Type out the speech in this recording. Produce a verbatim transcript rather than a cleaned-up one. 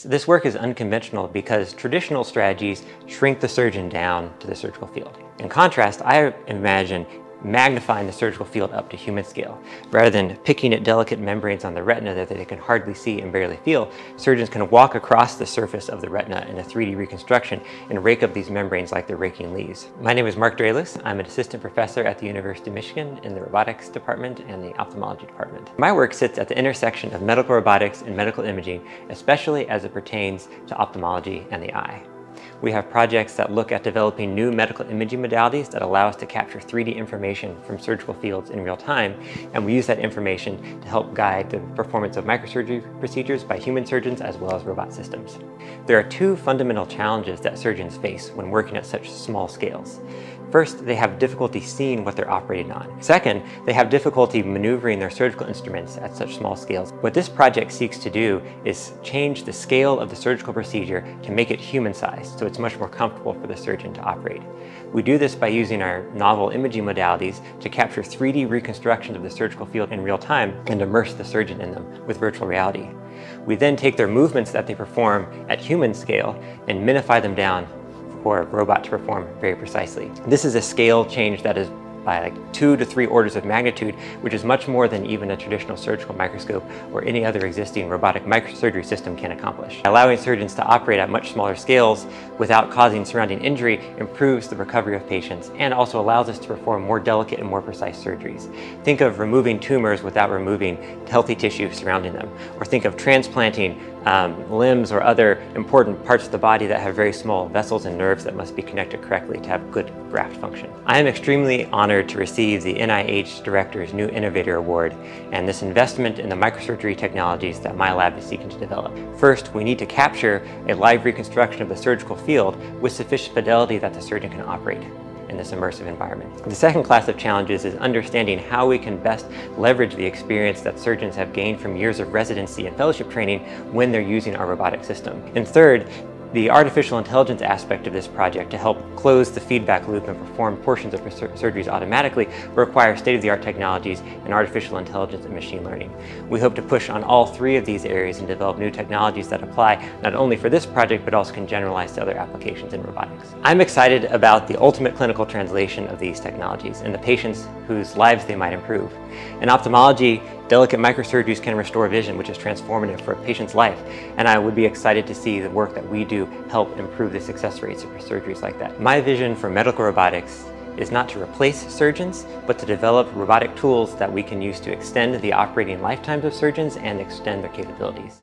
So this work is unconventional because traditional strategies shrink the surgeon down to the surgical field. In contrast, I imagine magnifying the surgical field up to human scale. Rather than picking at delicate membranes on the retina that they can hardly see and barely feel, surgeons can walk across the surface of the retina in a three D reconstruction and rake up these membranes like they're raking leaves. My name is Draelos. I'm an assistant professor at the University of Michigan in the robotics department and the ophthalmology department. My work sits at the intersection of medical robotics and medical imaging, especially as it pertains to ophthalmology and the eye. We have projects that look at developing new medical imaging modalities that allow us to capture three D information from surgical fields in real time, and we use that information to help guide the performance of microsurgery procedures by human surgeons as well as robot systems. There are two fundamental challenges that surgeons face when working at such small scales. First, they have difficulty seeing what they're operating on. Second, they have difficulty maneuvering their surgical instruments at such small scales. What this project seeks to do is change the scale of the surgical procedure to make it human-sized, so it's much more comfortable for the surgeon to operate. We do this by using our novel imaging modalities to capture three D reconstructions of the surgical field in real time and immerse the surgeon in them with virtual reality. We then take their movements that they perform at human scale and minify them down for a robot to perform very precisely. This is a scale change that is by like two to three orders of magnitude, which is much more than even a traditional surgical microscope or any other existing robotic microsurgery system can accomplish. Allowing surgeons to operate at much smaller scales without causing surrounding injury improves the recovery of patients and also allows us to perform more delicate and more precise surgeries. Think of removing tumors without removing healthy tissue surrounding them, or think of transplanting Um, limbs or other important parts of the body that have very small vessels and nerves that must be connected correctly to have good graft function. I am extremely honored to receive the N I H Director's new Innovator Award and this investment in the microsurgery technologies that my lab is seeking to develop. First, we need to capture a live reconstruction of the surgical field with sufficient fidelity that the surgeon can operate in this immersive environment. The second class of challenges is understanding how we can best leverage the experience that surgeons have gained from years of residency and fellowship training when they're using our robotic system. And third, the artificial intelligence aspect of this project to help close the feedback loop and perform portions of sur surgeries automatically requires state-of-the-art technologies in artificial intelligence and machine learning. We hope to push on all three of these areas and develop new technologies that apply not only for this project but also can generalize to other applications in robotics. I'm excited about the ultimate clinical translation of these technologies and the patients whose lives they might improve. In ophthalmology, delicate microsurgeries can restore vision, which is transformative for a patient's life, and I would be excited to see the work that we do help improve the success rates of surgeries like that. My vision for medical robotics is not to replace surgeons, but to develop robotic tools that we can use to extend the operating lifetimes of surgeons and extend their capabilities.